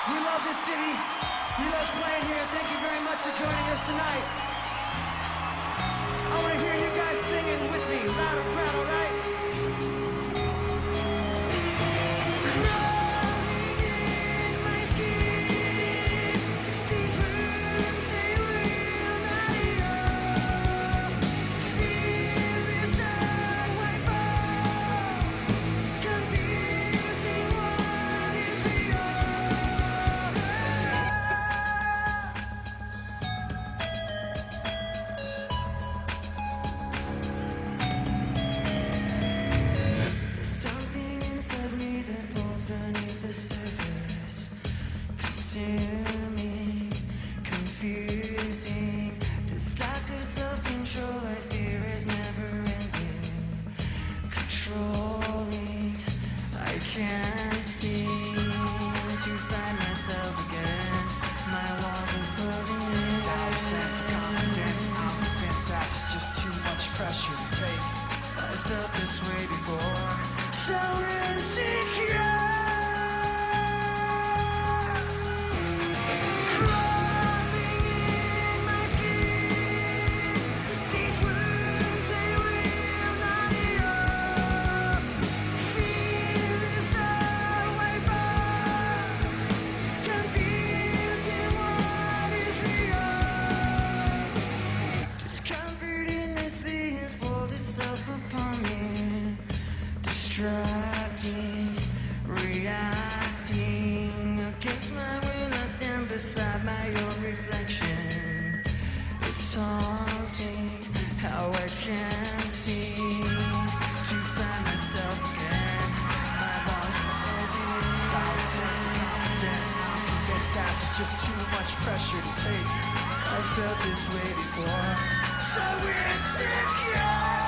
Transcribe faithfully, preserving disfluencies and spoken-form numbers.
We love this city. We love playing here. Thank you very much for joining us tonight. I want to hear you guys singing with me, loud and proud, all right? Consuming, confusing. This lack of self-control I fear is never ending. Controlling, I can't seem to find myself again. My walls are closing in. Doubt, sense of confidence, I'm convinced that it's just too much pressure to take. I felt this way before, so insecure. Distracting, reacting against my will. I stand beside my own reflection. It's haunting how I can't seem to find myself again. My walls are closing in. Doubt, sense of confidence, I'm convinced that it's just too much pressure to take. I felt this way before, so insecure.